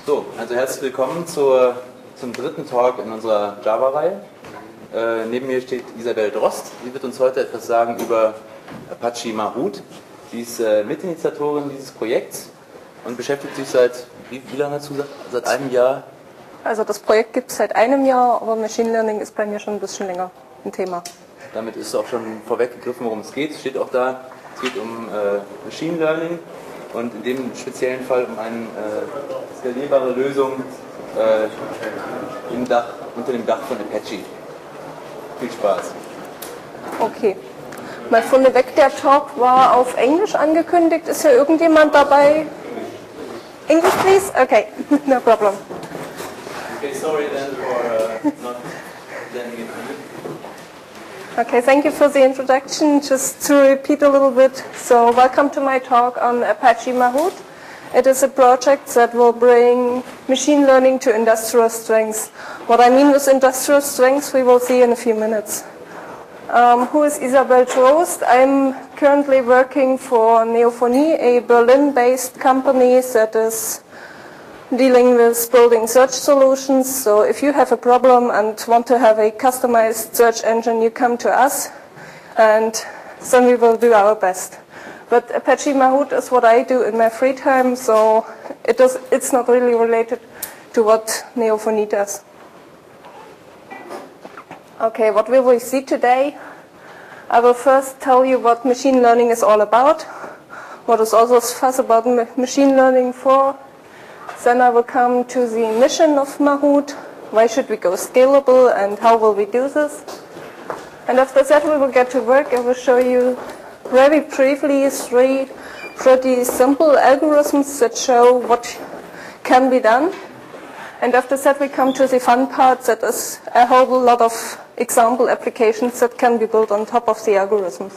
So, also herzlich willkommen zum dritten Talk in unserer Java-Reihe. Neben mir steht Isabel Drost. Sie wird uns heute etwas sagen über Apache Mahout. Sie ist Mitinitiatorin dieses Projekts und beschäftigt sich seit, wie lange hast du gesagt? Seit einem Jahr? Also das Projekt gibt es seit einem Jahr, aber Machine Learning ist bei mir schon ein bisschen länger ein Thema. Damit ist auch schon vorweggegriffen, worum es geht. Es steht auch da, es geht um Machine Learning und in dem speziellen Fall um eine skalierbare Lösung unter dem Dach von Apache. Viel Spaß. Okay. Mal vorneweg, der Talk war auf Englisch angekündigt. Ist hier irgendjemand dabei? English, please? Okay, no problem. Okay, sorry then for not letting it. Okay, thank you for the introduction. Just to repeat a little bit, so welcome to my talk on Apache Mahout. It is a project that will bring machine learning to industrial strengths. What I mean with industrial strengths we will see in a few minutes. Who is Isabel Drost? I'm currently working for Neophonie, a Berlin-based company that is dealing with building search solutions. So if you have a problem and want to have a customized search engine, you come to us and then we will do our best. But Apache Mahout is what I do in my free time, so it's not really related to what Neophonie does. Okay, what will we see today? I will first tell you what machine learning is all about, what is all this fuss about machine learning for. Then I will come to the mission of Mahout, why should we go scalable and how will we do this. And after that we will get to work. I will show you very briefly three pretty simple algorithms that show what can be done. And after that we come to the fun part, that is a whole lot of example applications that can be built on top of the algorithms.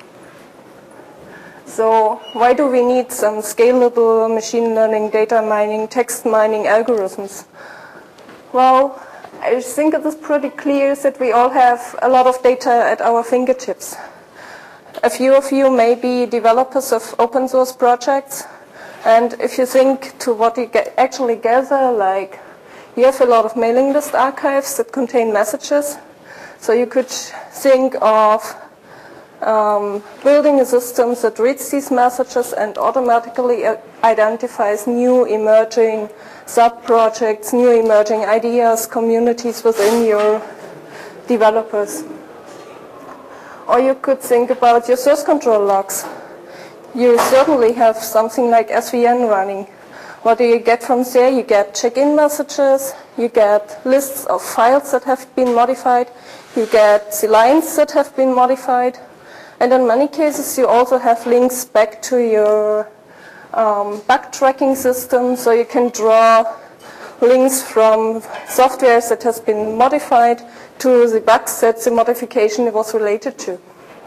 So why do we need some scalable machine learning, data mining, text mining algorithms? Well, I think it is pretty clear that we all have a lot of data at our fingertips. A few of you may be developers of open source projects, and if you think to what you actually gather, like you have a lot of mailing list archives that contain messages, so you could think of building a system that reads these messages and automatically identifies new emerging sub-projects, new emerging ideas, communities within your developers. Or you could think about your source control logs. You certainly have something like SVN running. What do you get from there? You get check-in messages, you get lists of files that have been modified, you get the lines that have been modified. And in many cases, you also have links back to your bug tracking system, so you can draw links from software that has been modified to the bugs that the modification was related to.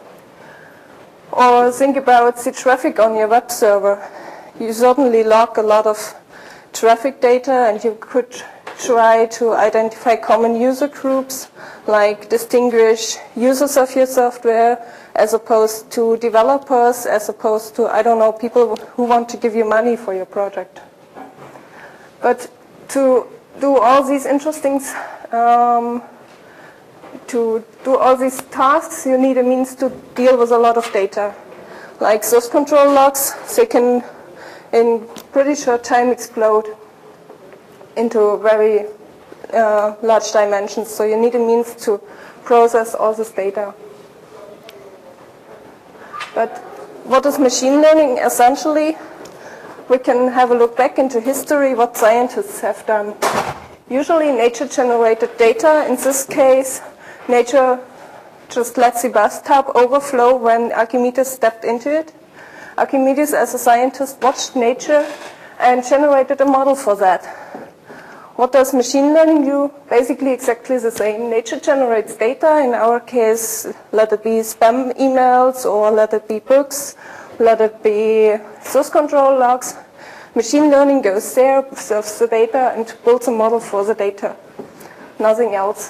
Or think about the traffic on your web server. You certainly log a lot of traffic data, and you could try to identify common user groups, like distinguish users of your software as opposed to developers, as opposed to, I don't know, people who want to give you money for your project. But to do all these interesting, to do all these tasks, you need a means to deal with a lot of data. Like source control logs, they can in pretty short time explode into very large dimensions, so you need a means to process all this data. But what is machine learning? Essentially, we can have a look back into history, what scientists have done. Usually nature-generated data. In this case, nature just lets the bathtub overflow when Archimedes stepped into it. Archimedes, as a scientist, watched nature and generated a model for that. What does machine learning do? Basically exactly the same. Nature generates data. In our case, let it be spam emails, or let it be books, let it be source control logs. Machine learning goes there, observes the data, and builds a model for the data. Nothing else.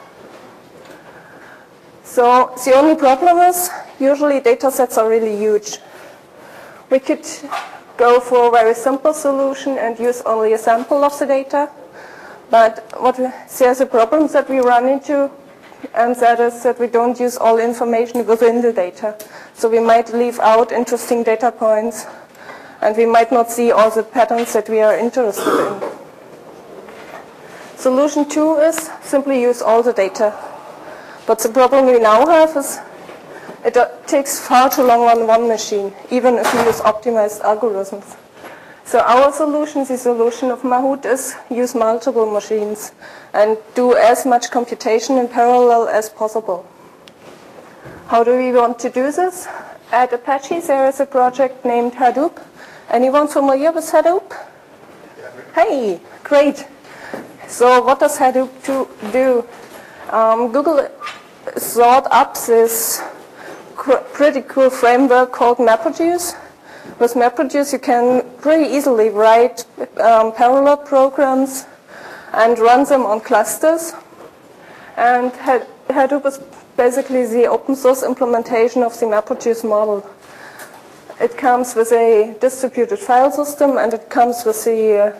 So the only problem is, usually data sets are really huge. We could go for a very simple solution and use only a sample of the data. But there's a problem that we run into, and that is that we don't use all information within the data. So we might leave out interesting data points, and we might not see all the patterns that we are interested in. Solution 2 is simply use all the data. But the problem we now have is it takes far too long on one machine, even if we use optimized algorithms. So our solution, the solution of Mahout, is use multiple machines and do as much computation in parallel as possible. How do we want to do this? At Apache, there is a project named Hadoop. Anyone familiar with Hadoop? Hey, great. So what does Hadoop do? Google thought up this pretty cool framework called MapReduce. With MapReduce, you can pretty easily write parallel programs and run them on clusters. And Hadoop is basically the open source implementation of the MapReduce model. It comes with a distributed file system, and it comes with the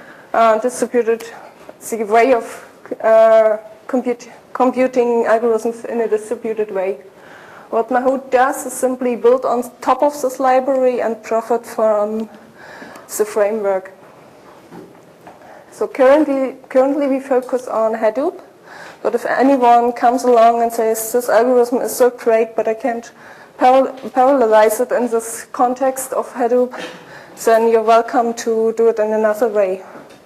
way of computing algorithms in a distributed way. What Mahout does is simply build on top of this library and profit from the framework. So currently we focus on Hadoop, but if anyone comes along and says, this algorithm is so great, but I can't parallelize it in this context of Hadoop, then you're welcome to do it in another way.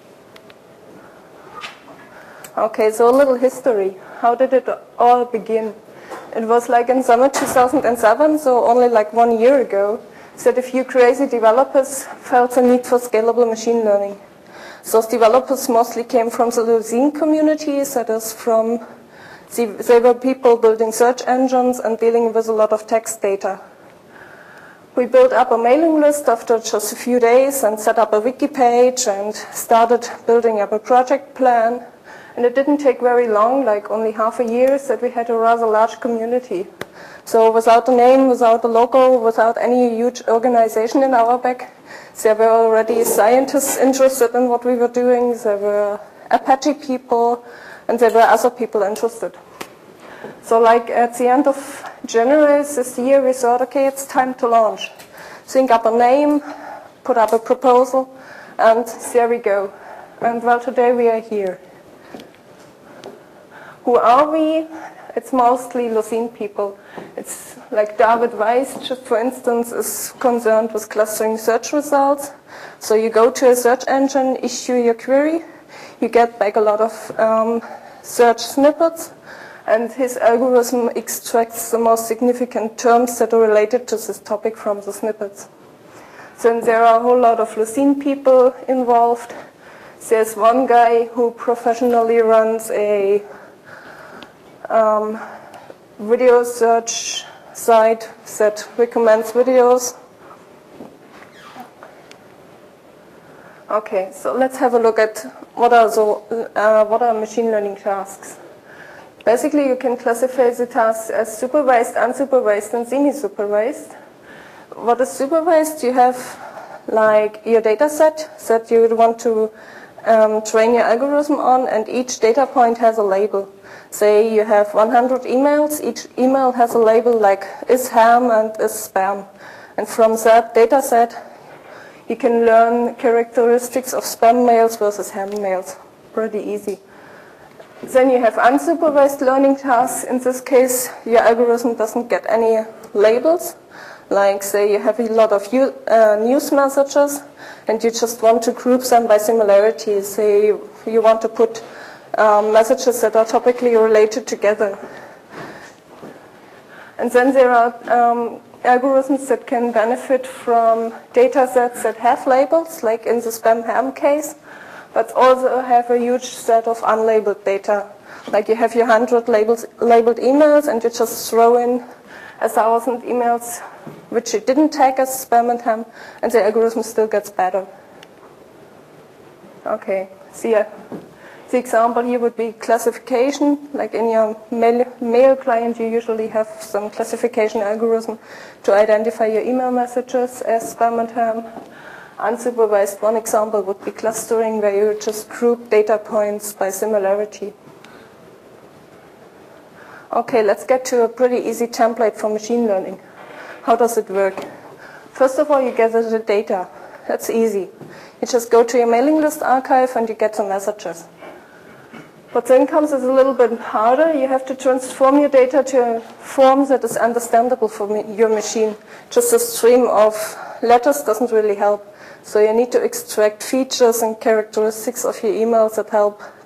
Okay, so a little history. How did it all begin? It was like in summer 2007, so only like 1 year ago, that a few crazy developers felt the need for scalable machine learning. Those developers mostly came from the Lucene communities, that is they were people building search engines and dealing with a lot of text data. We built up a mailing list after just a few days and set up a wiki page and started building up a project plan. And it didn't take very long, like only half a year, that we had a rather large community. So without a name, without a logo, without any huge organization in our back, there were already scientists interested in what we were doing, there were Apache people, and there were other people interested. So like at the end of January this year, we thought, okay, it's time to launch. Think up a name, put up a proposal, and there we go. And well, today we are here. Who are we? It's mostly Lucene people. It's like David Weiss, just for instance, is concerned with clustering search results. So you go to a search engine, issue your query, you get back a lot of search snippets, and his algorithm extracts the most significant terms that are related to this topic from the snippets. So there are a whole lot of Lucene people involved. There's one guy who professionally runs a video search site that recommends videos. Okay, so let's have a look at what are machine learning tasks. Basically, you can classify the tasks as supervised, unsupervised, and semi-supervised. What is supervised? You have like your data set that you would want to train your algorithm on, and each data point has a label. Say you have 100 emails, each email has a label like is ham and is spam. And from that data set, you can learn characteristics of spam mails versus ham mails. Pretty easy. Then you have unsupervised learning tasks. In this case, your algorithm doesn't get any labels. Like say you have a lot of news messages and you just want to group them by similarities. Say you want to put messages that are topically related together. And then there are algorithms that can benefit from data sets that have labels, like in the spam ham case, but also have a huge set of unlabeled data. Like you have your 100 labeled emails and you just throw in 1,000 emails which you didn't tag as spam and ham, and the algorithm still gets better. Okay, see ya. The example here would be classification. Like in your mail client, you usually have some classification algorithm to identify your email messages as spam and ham. Unsupervised, one example would be clustering, where you just group data points by similarity. Okay, let's get to a pretty easy template for machine learning. How does it work? First of all, you gather the data. That's easy. You just go to your mailing list archive and you get some messages. What then comes is a little bit harder. You have to transform your data to a form that is understandable for your machine. Just a stream of letters doesn't really help. So you need to extract features and characteristics of your emails that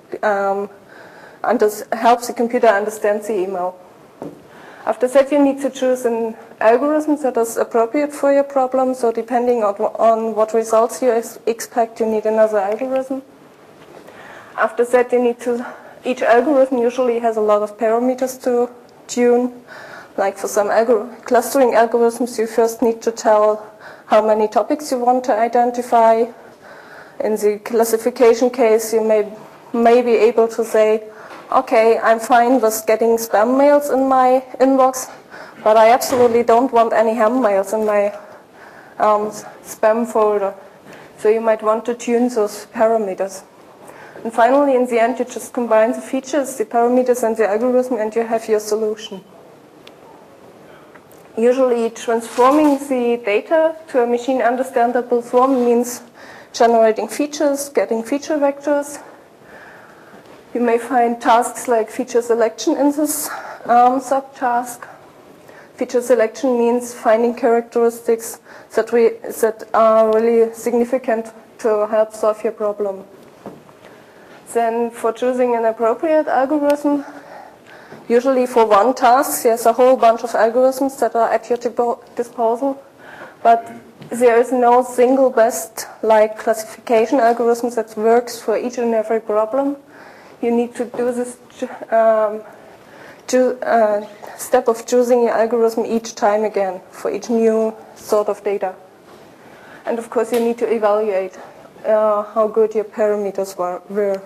helps the computer understand the email. After that, you need to choose an algorithm that is appropriate for your problem. So depending on what results you expect, you need another algorithm. After that, each algorithm usually has a lot of parameters to tune. Like for some clustering algorithms, you first need to tell how many topics you want to identify. In the classification case, you may be able to say, okay, I'm fine with getting spam mails in my inbox, but I absolutely don't want any ham mails in my spam folder. So you might want to tune those parameters. And finally, in the end, you just combine the features, the parameters, and the algorithm, and you have your solution. Usually, transforming the data to a machine understandable form means generating features, getting feature vectors. You may find tasks like feature selection in this subtask. Feature selection means finding characteristics that are really significant to help solve your problem. Then for choosing an appropriate algorithm, usually for one task, there's a whole bunch of algorithms that are at your disposal, but there is no single best like classification algorithm that works for each and every problem. You need to do this step of choosing your algorithm each time again for each new sort of data. And of course, you need to evaluate how good your parameters were.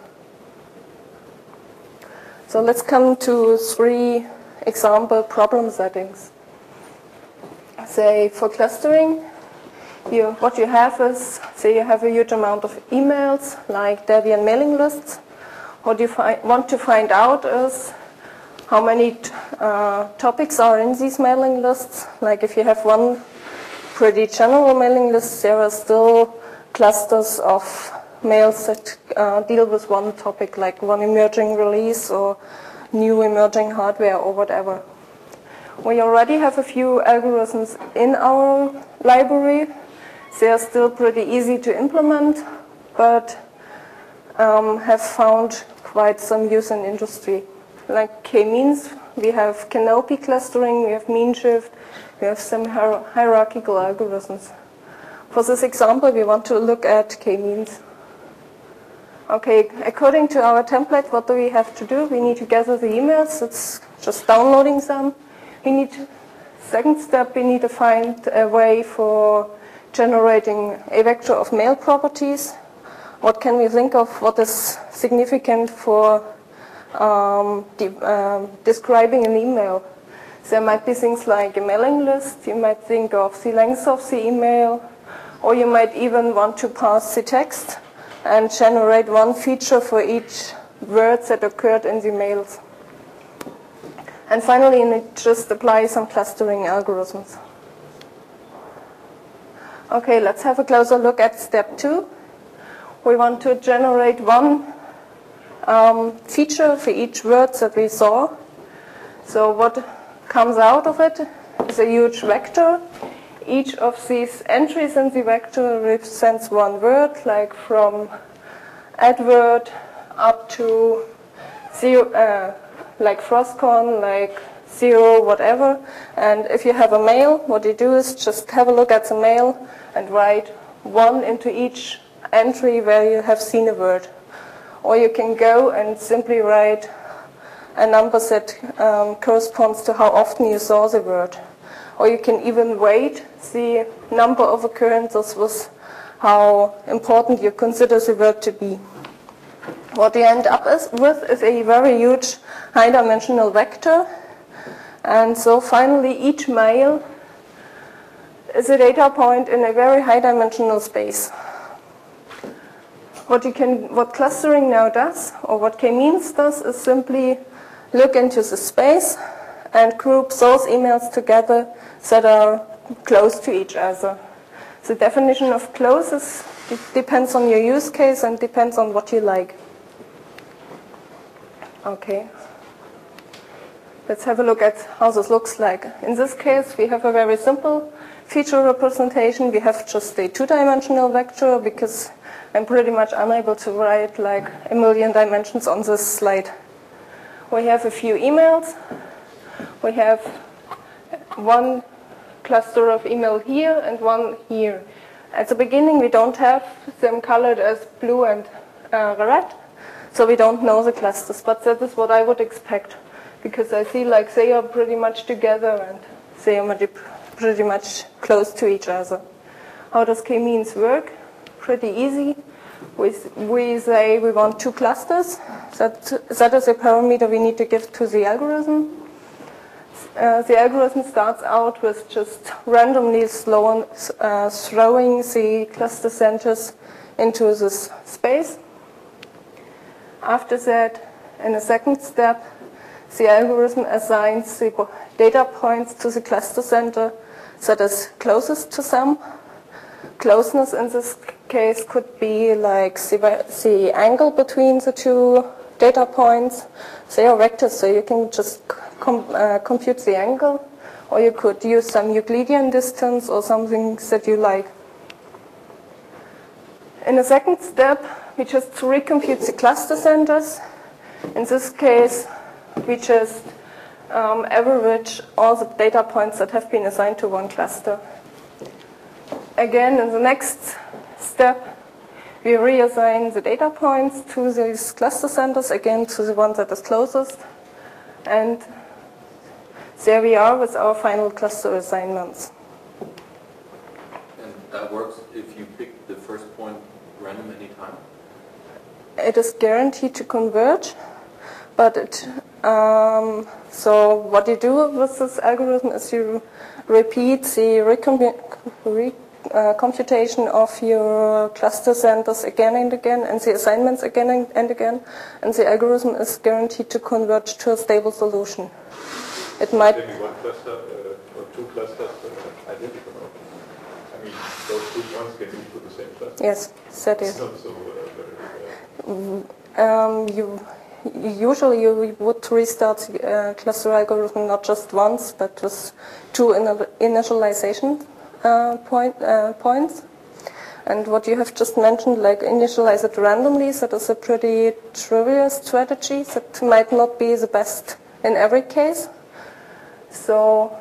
So let's come to 3 example problem settings. Say for clustering, what you have is, say you have a huge amount of emails, like Debian mailing lists. What you want to find out is how many topics are in these mailing lists. Like if you have one pretty general mailing list, there are still clusters of mails that deal with one topic, like one emerging release or new emerging hardware or whatever. We already have a few algorithms in our library. They are still pretty easy to implement, but have found quite some use in industry. Like k-means, we have canopy clustering, we have mean shift, we have some hierarchical algorithms. For this example, we want to look at k-means. Okay, according to our template, what do we have to do? We need to gather the emails. It's just downloading them. Second step, we need to find a way for generating a vector of mail properties. What can we think of what is significant for describing an email? There might be things like a mailing list. You might think of the length of the email, or you might even want to parse the text and generate one feature for each word that occurred in the mails. And finally, just apply some clustering algorithms. Okay, let's have a closer look at step 2. We want to generate one feature for each word that we saw. So what comes out of it is a huge vector. Each of these entries in the vector represents one word, like from Edward up to 0, like Frostcon, like 0, whatever. And if you have a mail, what you do is just have a look at the mail and write 1 into each entry where you have seen a word. Or you can go and simply write a number that corresponds to how often you saw the word. Or you can even weight the number of occurrences with how important you consider the word to be. What you end up with is a very huge high-dimensional vector. And so finally each mail is a data point in a very high dimensional space. What clustering now does, or what k-means does, is simply look into the space and group those emails together that are close to each other. The definition of close depends on your use case and depends on what you like. Okay. Let's have a look at how this looks like. In this case, we have a very simple feature representation. We have just a two-dimensional vector because I'm pretty much unable to write like a million dimensions on this slide. We have a few emails. We have one cluster of email here and one here. At the beginning, we don't have them colored as blue and red, so we don't know the clusters, but that is what I would expect, because I see like they are pretty much together and they are pretty much close to each other. How does k-means work? Pretty easy. We say we want two clusters. That is a parameter we need to give to the algorithm. The algorithm starts out with just randomly throwing the cluster centers into this space. After that, in a second step, the algorithm assigns the data points to the cluster center that is closest to them. Closeness in this case could be like the angle between the two data points. They are vectors, so you can just compute the angle, or you could use some Euclidean distance or something that you like. In the second step, we just recompute the cluster centers. In this case, we just average all the data points that have been assigned to one cluster. Again, in the next step, we reassign the data points to these cluster centers, again to the one that is closest. And there we are with our final cluster assignments. And that works if you pick the first point random any time? It is guaranteed to converge, but so what you do with this algorithm is you repeat the computation of your cluster centers again and again, and the assignments again and again, and the algorithm is guaranteed to converge to a stable solution. It might maybe one cluster or two clusters identical. I mean, those two points can move to the same cluster. Yes, that is. It's not so very. Usually you would restart the cluster algorithm not just once, but with two initialization points. And what you have just mentioned, like initialize it randomly, that is a pretty trivial strategy that might not be the best in every case. So,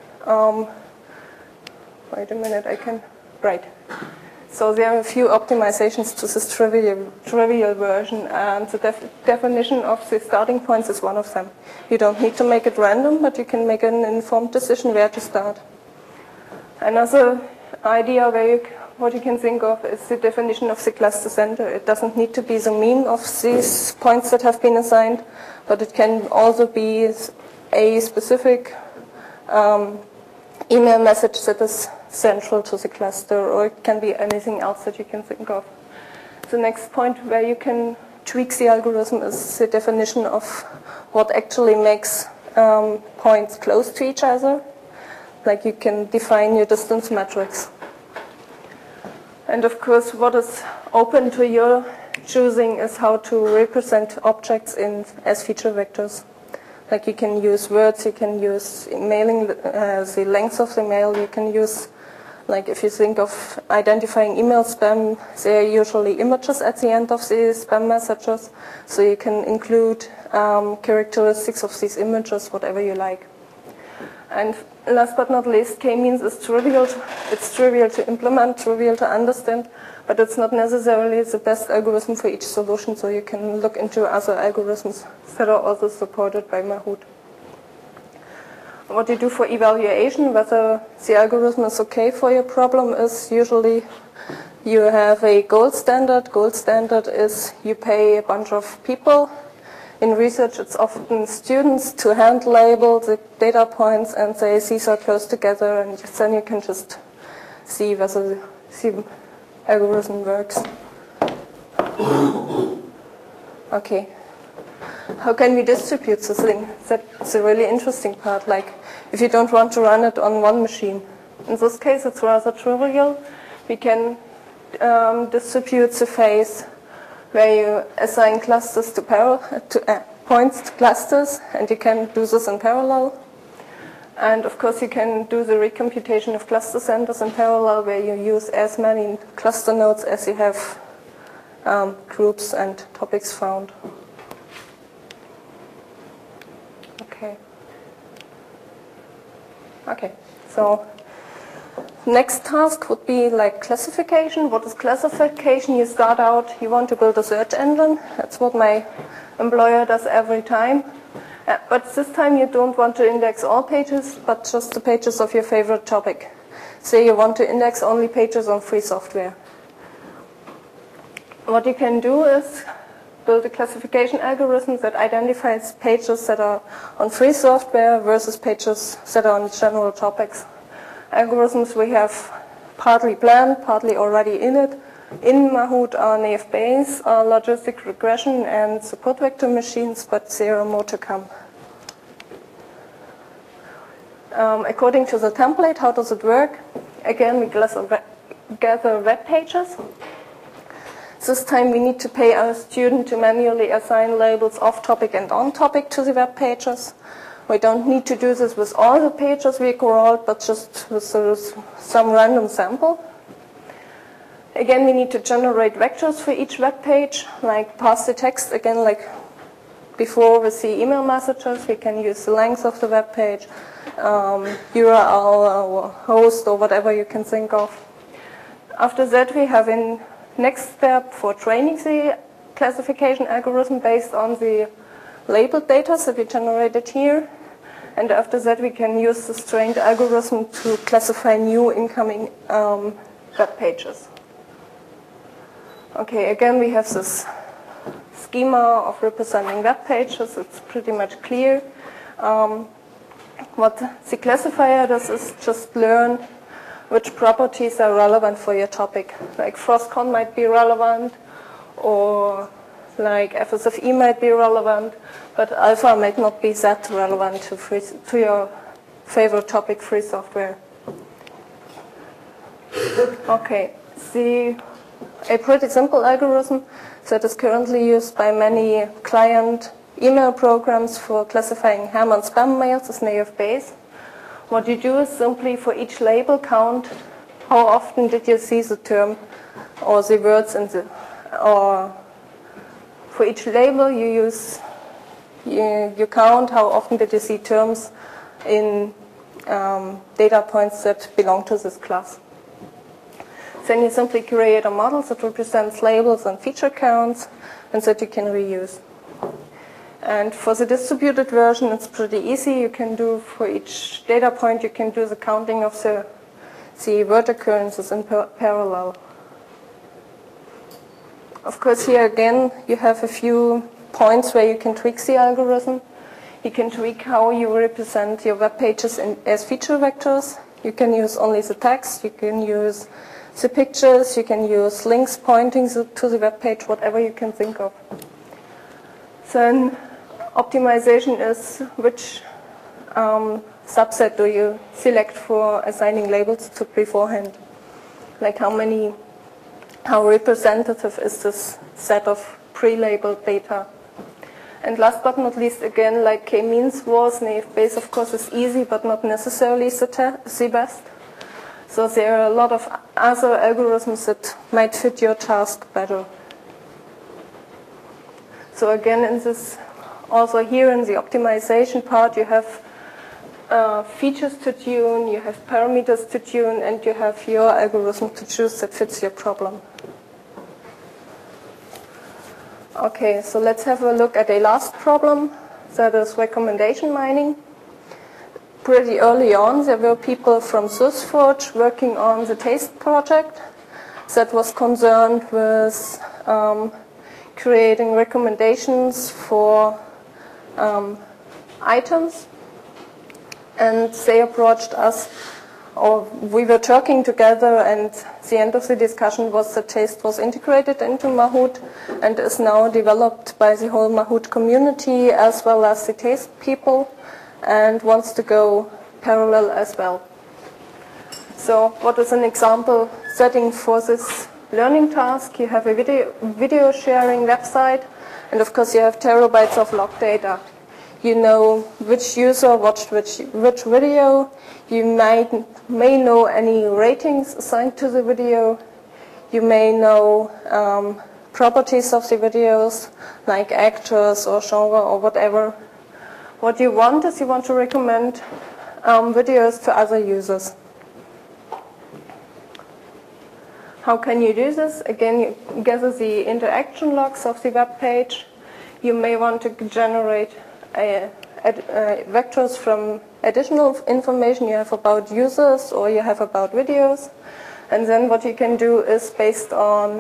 wait a minute, right. So there are a few optimizations to this trivial version, and the definition of the starting points is one of them. You don't need to make it random, but you can make an informed decision where to start. Another idea what you can think of is the definition of the cluster center. It doesn't need to be the mean of these points that have been assigned, but it can also be a specific email message that is central to the cluster, or it can be anything else that you can think of. The next point where you can tweak the algorithm is the definition of what actually makes points close to each other. Like you can define your distance matrix. And of course, what is open to your choosing is how to represent objects as feature vectors. Like you can use words, you can use mailing, the length of the mail, you can use, like if you think of identifying email spam, there are usually images at the end of the spam messages, so you can include characteristics of these images, whatever you like. And last but not least, k-means is trivial. It's trivial to implement, trivial to understand, but it's not necessarily the best algorithm for each solution, so you can look into other algorithms that are also supported by Mahout. What you do for evaluation, whether the algorithm is okay for your problem, is usually you have a gold standard. Gold standard is you pay a bunch of people. In research, it's often students to hand label the data points and say these are close together, and then you can just see whether the algorithm works. Okay. How can we distribute this thing? That's a really interesting part. Like, if you don't want to run it on one machine. In this case, it's rather trivial. We can distribute the phase where you assign clusters to points to clusters, and you can do this in parallel. And of course, you can do the recomputation of cluster centers in parallel, where you use as many cluster nodes as you have groups and topics found. Okay, so next task would be like classification. What is classification? You start out, you want to build a search engine. That's what my employer does every time. But this time you don't want to index all pages, but just the pages of your favorite topic. Say you want to index only pages on free software. What you can do is build a classification algorithm that identifies pages that are on free software versus pages that are on general topics. Algorithms we have partly planned, partly already in it. In Mahout are naive Bayes, logistic regression, and support vector machines, but there are more to come. According to the template, how does it work? Again, we gather web pages. This time we need to pay our student to manually assign labels off-topic and on-topic to the web pages. We don't need to do this with all the pages we crawled, but just with some random sample. Again, we need to generate vectors for each web page, like pass the text again, like before with the email messages. We can use the length of the web page, URL or host or whatever you can think of. After that, we have in next step for training the classification algorithm based on the labeled data that we generated here. And after that, we can use this trained algorithm to classify new incoming web pages. Okay, again, we have this schema of representing web pages. It's pretty much clear. What the classifier does is just learn which properties are relevant for your topic. Like FrostCon might be relevant, or like FSFE might be relevant, but alpha might not be that relevant to your favorite topic, free software. Okay, a pretty simple algorithm that is currently used by many client email programs for classifying ham and spam mails is naive Bayes. What you do is simply for each label count how often did you see the term or the words in the, or for each label you count how often did you see terms in data points that belong to this class. Then you simply create a model that represents labels and feature counts and that you can reuse. And for the distributed version, it's pretty easy. You can do, for each data point, you can do the counting of the word occurrences in parallel. Of course, here again, you have a few points where you can tweak the algorithm. You can tweak how you represent your web pages as feature vectors. You can use only the text. You can use the pictures. You can use links pointing to the web page, whatever you can think of. Then optimization is which subset do you select for assigning labels to beforehand. Like how representative is this set of pre-labeled data. And last but not least, again, like k-means was, naive Bayes of course is easy but not necessarily the best. So there are a lot of other algorithms that might fit your task better. So again, in this, also here in the optimization part, you have features to tune, you have parameters to tune, and you have your algorithm to choose that fits your problem. Okay, so let's have a look at a last problem, that is recommendation mining. Pretty early on, there were people from SourceForge working on the TASTE project that was concerned with creating recommendations for items, and they approached us we were talking together, and the end of the discussion was that Taste was integrated into Mahout and is now developed by the whole Mahout community as well as the Taste people, and wants to go parallel as well. So what is an example setting for this learning task? You have a video sharing website, and of course you have terabytes of log data. You know which user watched which video. You may know any ratings assigned to the video. You may know properties of the videos, like actors or genre or whatever. What you want is you want to recommend videos to other users. How can you do this? Again, you gather the interaction logs of the web page. You may want to generate vectors from additional information you have about users or you have about videos. And then what you can do is, based on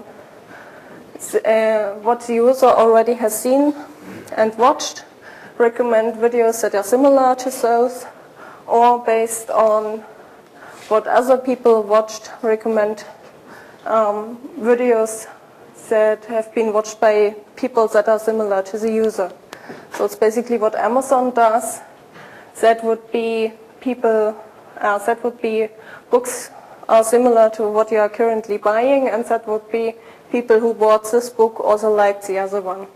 what the user already has seen and watched, recommend videos that are similar to those, or based on what other people watched, recommend videos that have been watched by people that are similar to the user. So it's basically what Amazon does. That would be books are similar to what you are currently buying, and that would be people who bought this book also liked the other one.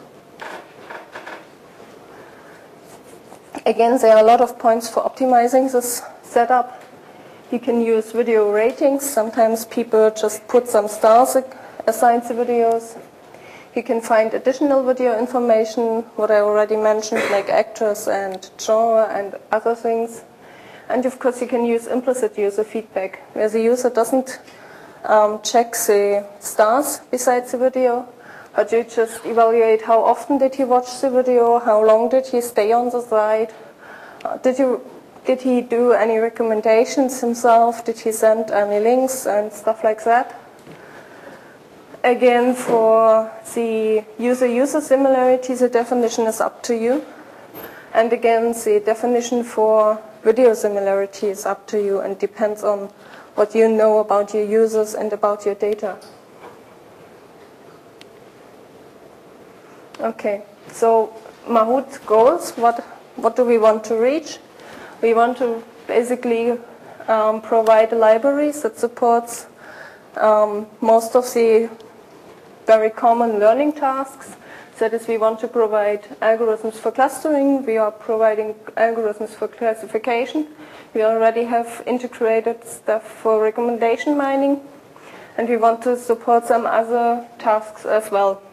Again, there are a lot of points for optimizing this setup. You can use video ratings. Sometimes people just put some stars assigned to videos. You can find additional video information, what I already mentioned, like actors and genre and other things. And of course you can use implicit user feedback, where the user doesn't check the stars beside the video, but you just evaluate how often did he watch the video, how long did he stay on the site, did he do any recommendations himself, did he send any links and stuff like that. Again, for the user-user similarity, the definition is up to you. And again, the definition for video similarity is up to you and depends on what you know about your users and about your data. Okay, so Mahout goals, what do we want to reach? We want to basically provide libraries that supports most of the very common learning tasks. That is, we want to provide algorithms for clustering, we are providing algorithms for classification, we already have integrated stuff for recommendation mining, and we want to support some other tasks as well.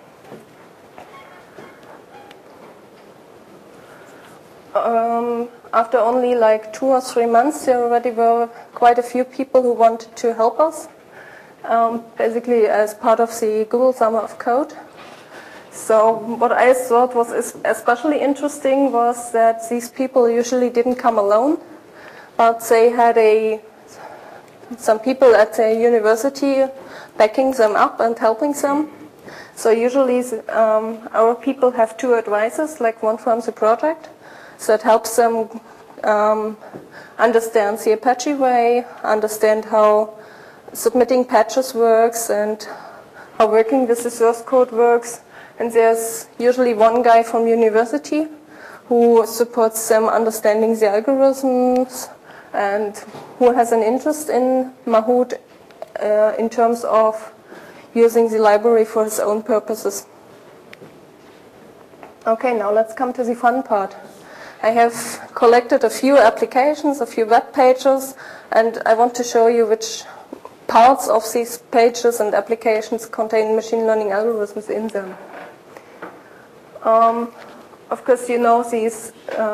After only like 2 or 3 months, there already were quite a few people who wanted to help us. Basically as part of the Google Summer of Code. So what I thought was especially interesting was that these people usually didn't come alone, but they had some people at the university backing them up and helping them. So usually our people have 2 advisors, like one from the project, so it helps them understand the Apache way, understand how submitting patches works and how working with the source code works. And there's usually one guy from university who supports them understanding the algorithms and who has an interest in Mahout in terms of using the library for his own purposes. Okay, now let's come to the fun part. I have collected a few applications, a few web pages, and I want to show you which parts of these pages and applications contain machine learning algorithms in them. Of course, you know these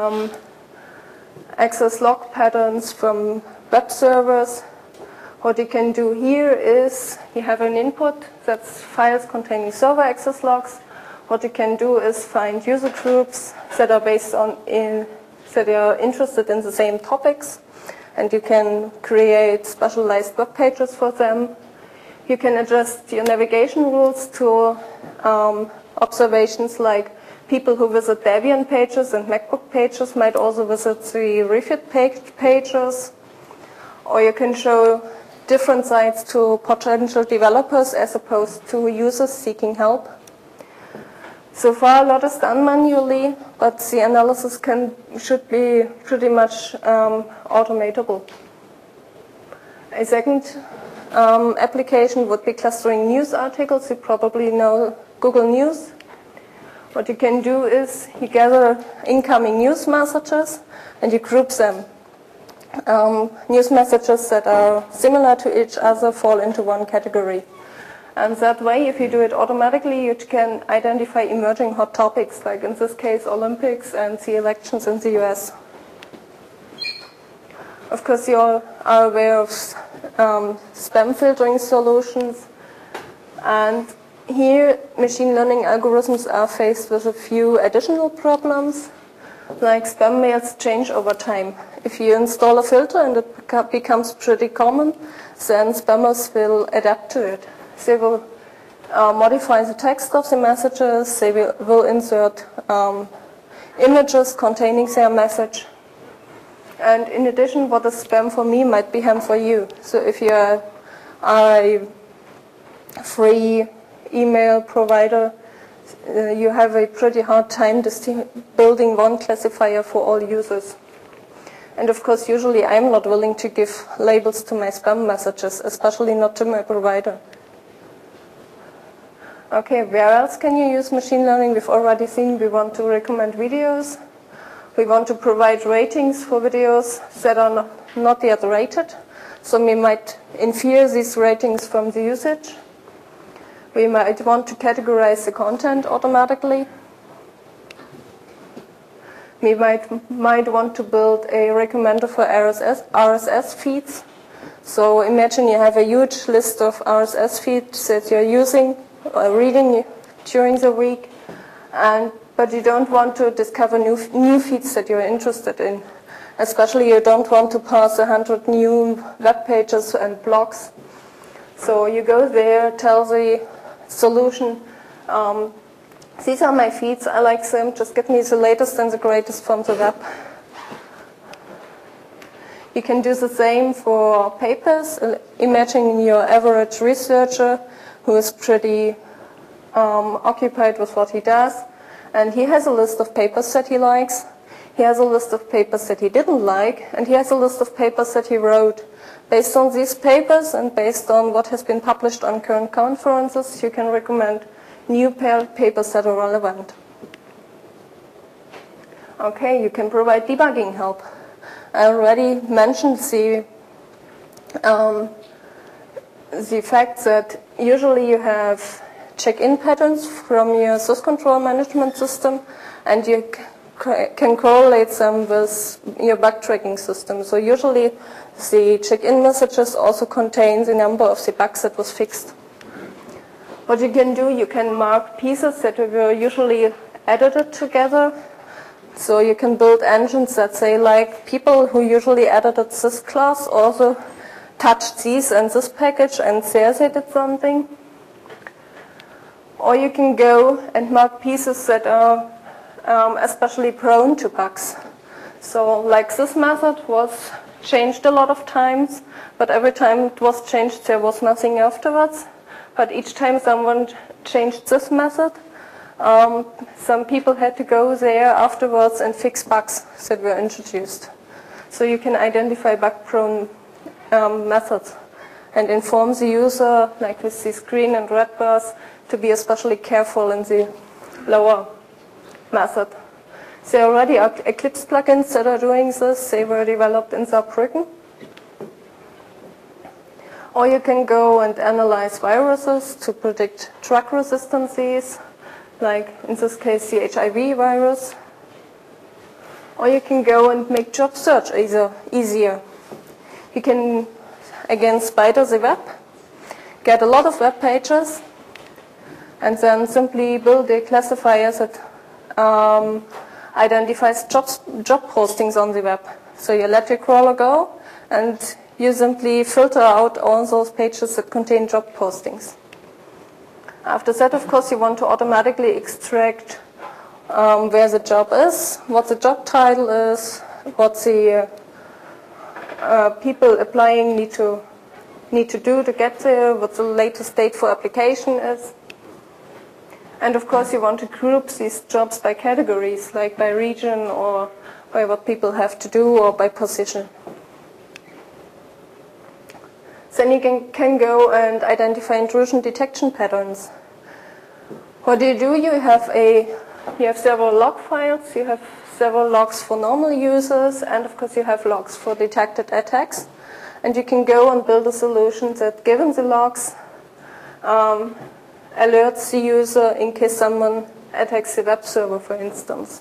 access log patterns from web servers. What you can do here is you have an input that's files containing server access logs. What you can do is find user groups that are that are interested in the same topics, and you can create specialized web pages for them. You can adjust your navigation rules to observations like people who visit Debian pages and MacBook pages might also visit the Refit pages. Or you can show different sites to potential developers as opposed to users seeking help. So far, a lot is done manually, but the analysis should be pretty much automatable. A second application would be clustering news articles. You probably know Google News. What you can do is you gather incoming news messages and you group them. News messages that are similar to each other fall into one category. And that way, if you do it automatically, you can identify emerging hot topics, like in this case, Olympics and the elections in the US. Of course, you all are aware of spam filtering solutions. And here, machine learning algorithms are faced with a few additional problems, like spam mails change over time. If you install a filter and it becomes pretty common, then spammers will adapt to it. They will modify the text of the messages, they will insert images containing their message. And in addition, what is spam for me might be ham for you. So if you are a free email provider, you have a pretty hard time building one classifier for all users. And of course, usually I'm not willing to give labels to my spam messages, especially not to my provider. Okay, where else can you use machine learning? We've already seen we want to recommend videos. We want to provide ratings for videos that are not yet rated. So we might infer these ratings from the usage. We might want to categorize the content automatically. We might want to build a recommender for RSS feeds. So imagine you have a huge list of RSS feeds that you're using or reading during the week, but you don't want to discover new feeds that you're interested in. Especially you don't want to pass 100 new web pages and blogs. So you go there, tell the solution, these are my feeds, I like them, just get me the latest and the greatest from the web. You can do the same for papers. Imagine your average researcher who is pretty occupied with what he does, and he has a list of papers that he likes, he has a list of papers that he didn't like, and he has a list of papers that he wrote. Based on these papers and based on what has been published on current conferences, you can recommend new papers that are relevant. Okay, you can provide debugging help. I already mentioned the fact that usually you have check-in patterns from your source control management system, and you can correlate them with your bug tracking system. So usually the check-in messages also contain the number of the bugs that was fixed. What you can do, you can mark pieces that were usually edited together. So you can build engines that say, like, people who usually edited this class also touched these and this package and there they did something. Or you can go and mark pieces that are especially prone to bugs. So like this method was changed a lot of times, but every time it was changed there was nothing afterwards. But each time someone changed this method, some people had to go there afterwards and fix bugs that were introduced. So you can identify bug-prone methods and inform the user, like with these green and red bars, to be especially careful in the lower method. There already are Eclipse plugins that are doing this. They were developed in Saarbrücken. Or you can go and analyze viruses to predict drug resistances, like in this case the HIV virus. Or you can go and make job search easier. You can, again, spider the web, get a lot of web pages, and then simply build a classifier that identifies job postings on the web. So you let your crawler go, and you simply filter out all those pages that contain job postings. After that, of course, you want to automatically extract where the job is, what the job title is, what the people applying need to do to get there, what the latest date for application is. And of course you want to group these jobs by categories, like by region or by what people have to do or by position. Then you can go and identify intrusion detection patterns. What do? You have several log files, you have several logs for normal users, and of course you have logs for detected attacks. And you can go and build a solution that, given the logs, alerts the user in case someone attacks the web server, for instance.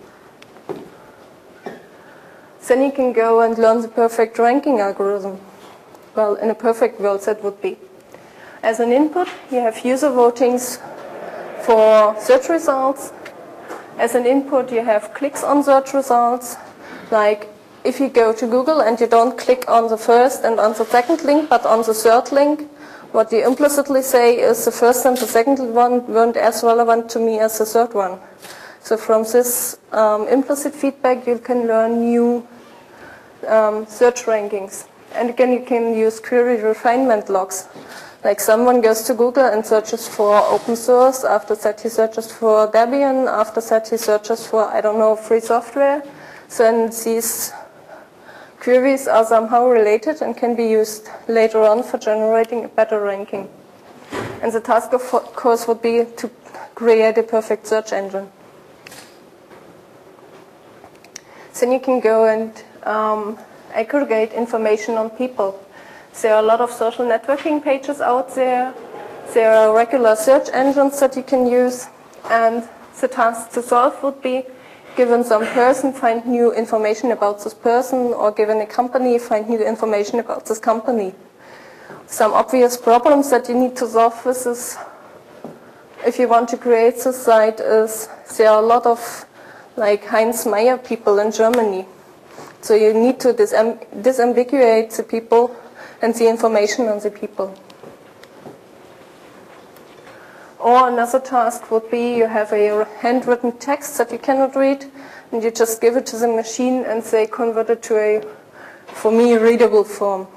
Then you can go and learn the perfect ranking algorithm. Well, in a perfect world, that would be: as an input, you have user votings for search results. As an input, you have clicks on search results. Like if you go to Google and you don't click on the first and on the second link, but on the third link, what you implicitly say is the first and the second one weren't as relevant to me as the third one. So from this implicit feedback, you can learn new search rankings. And again, you can use query refinement logs. Like someone goes to Google and searches for open source, after that he searches for Debian, after that he searches for, I don't know, free software. Then these queries are somehow related and can be used later on for generating a better ranking. And the task, of course, would be to create a perfect search engine. Then you can go and aggregate information on people. There are a lot of social networking pages out there. There are regular search engines that you can use. And the task to solve would be, given some person, find new information about this person, or given a company, find new information about this company. Some obvious problems that you need to solve with this, if you want to create this site, is there are a lot of like Heinz Meyer people in Germany. So you need to disambiguate the people and the information on the people. Or another task would be, you have a handwritten text that you cannot read, and you just give it to the machine and say convert it to a, for me, readable form.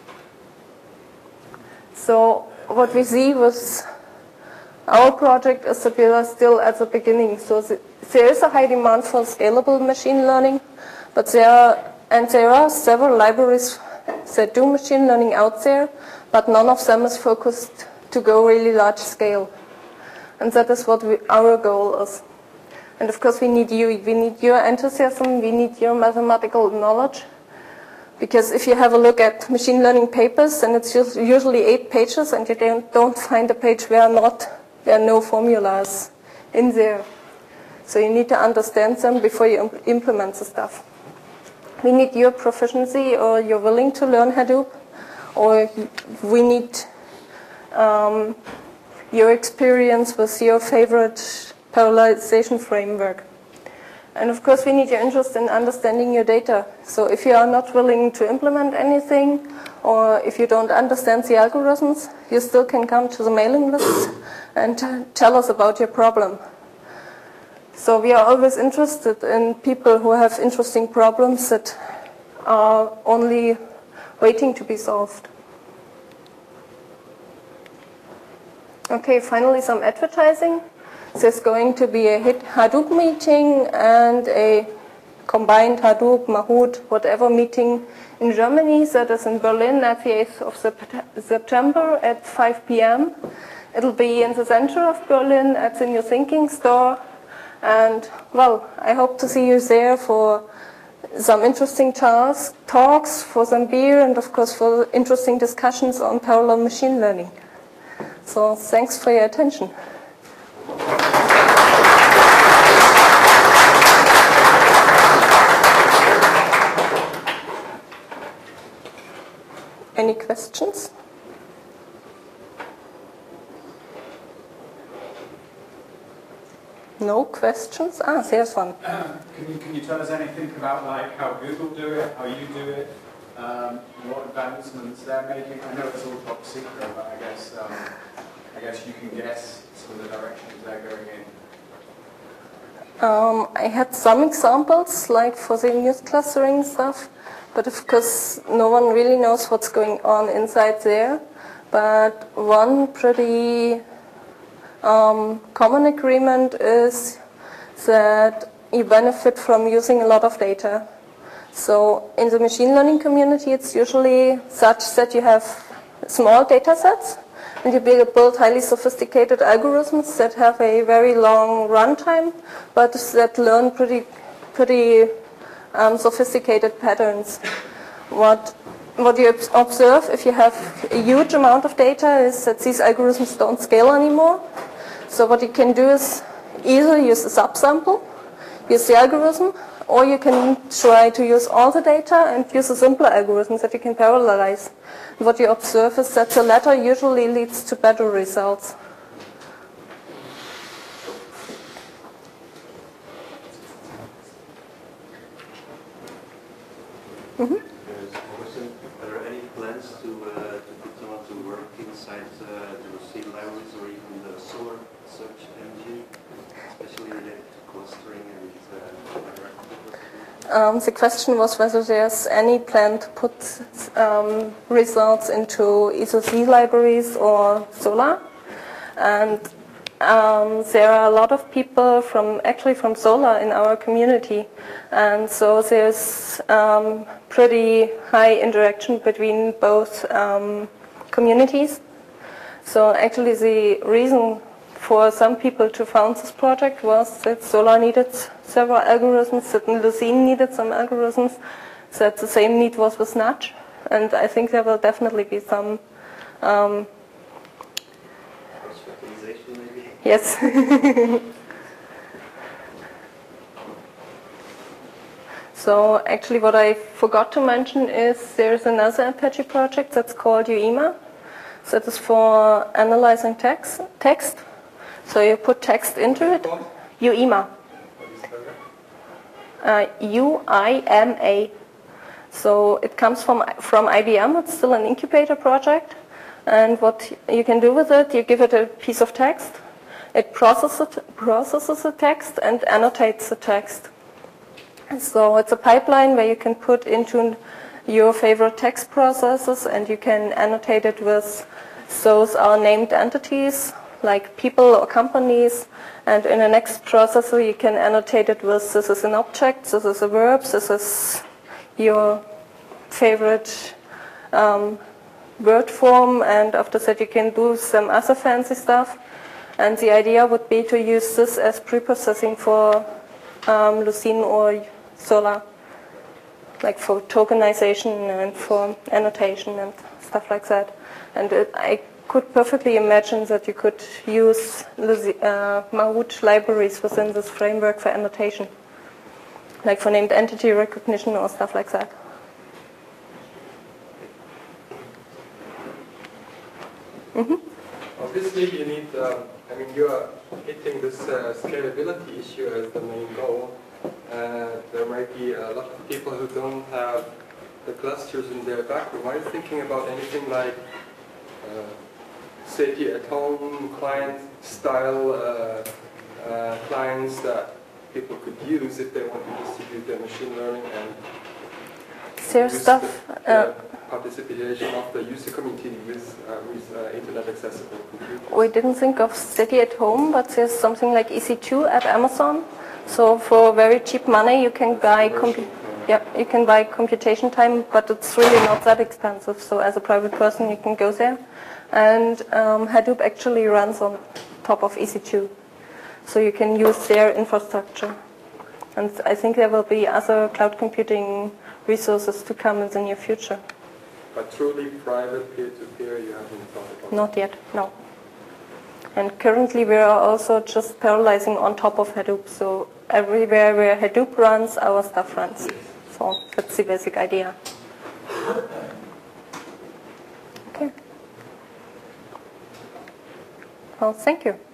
So what we see with our project is that we are still at the beginning. So there is a high demand for scalable machine learning, but there are several libraries that do machine learning out there, but none of them is focused to go really large scale. And that is what our goal is. And of course we need you. We need your enthusiasm, we need your mathematical knowledge. Because if you have a look at machine learning papers, then it's usually 8 pages, and you don't find a page where no formulas in there. So you need to understand them before you implement the stuff. We need your proficiency, or you're willing to learn Hadoop, or we need your experience with your favorite parallelization framework. And of course we need your interest in understanding your data. So if you are not willing to implement anything, or if you don't understand the algorithms, you still can come to the mailing lists and tell us about your problem. So we are always interested in people who have interesting problems that are only waiting to be solved. Okay, finally some advertising. There's going to be a Hadoop meeting and a combined Hadoop, Mahout, whatever meeting in Germany that is in Berlin at the 8th of September at 5 p.m. It'll be in the center of Berlin at the New Thinking store. And, well, I hope to see you there for some interesting talks, for some beer, and of course for interesting discussions on parallel machine learning. So thanks for your attention. Any questions? No questions? There's one. Can you tell us anything about like how Google do it, how you do it, what advancements they're making? I know it's all top secret, but I guess you can guess some of the directions they're going in. I had some examples, like for the news clustering stuff. But of course, no one really knows what's going on inside there. But one pretty common agreement is that you benefit from using a lot of data. So in the machine learning community, it's usually such that you have small data sets and you build highly sophisticated algorithms that have a very long runtime, but that learn pretty sophisticated patterns. What you observe if you have a huge amount of data is that these algorithms don't scale anymore. So what you can do is either use a subsample, use the algorithm, or you can try to use all the data and use a simpler algorithm that you can parallelize. What you observe is that the latter usually leads to better results. Mm-hmm. Are there any plans to put someone to work inside the Lucene libraries or even the solar search engine, especially related to clustering and the question was whether there's any plan to put results into either Z libraries or Solr. And there are a lot of people from Solr in our community, and so there's pretty high interaction between both communities. So actually the reason for some people to found this project was that Solr needed several algorithms, that Lucene needed some algorithms, that the same need was with Nudge, and I think there will definitely be some yes. So actually what I forgot to mention is there's another Apache project that's called UIMA. That is for analyzing text. So you put text into it. UIMA. UIMA. So it comes from IBM. It's still an incubator project. And what you can do with it, you give it a piece of text. It processes the text and annotates the text. So it's a pipeline where you can put into your favorite text processes and you can annotate it with those are named entities like people or companies, and in the next processor you can annotate it with this is an object, this is a verb, this is your favorite word form, and after that you can do some other fancy stuff. And the idea would be to use this as preprocessing for Lucene or Solr, like for tokenization and for annotation and stuff like that. And I could perfectly imagine that you could use Mahout libraries within this framework for annotation, like for named entity recognition or stuff like that. Mm-hmm. Obviously, you need, you are hitting this scalability issue as the main goal. There might be a lot of people who don't have the clusters in their backroom. Are you thinking about anything like SETI at home client-style clients that people could use if they want to distribute their machine learning and there's stuff. The participation of the user community with internet accessible computers? We didn't think of SETI at home, but there's something like EC2 at Amazon. So for very cheap money, you can buy you can buy computation time, but it's really not that expensive. So as a private person, you can go there. And Hadoop actually runs on top of EC2. So you can use their infrastructure. And I think there will be other cloud computing resources to come in the near future. But truly private peer-to-peer, you haven't thought about? Not yet, no. And currently we are also just parallelizing on top of Hadoop. So everywhere where Hadoop runs, our stuff runs. So that's the basic idea. Okay. Well, thank you.